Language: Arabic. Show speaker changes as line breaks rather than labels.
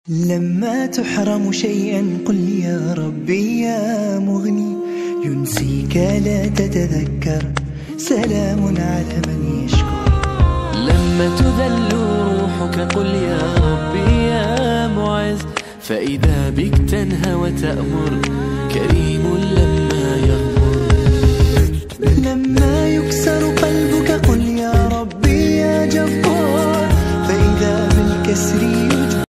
لما تحرم شيئا قل يا ربي يا مغني، ينسيك لا تتذكر، سلام على من يشكر.
لما تذل روحك قل يا ربي يا معز، فإذا بك تنهى وتأمر، كريم لما يغفر.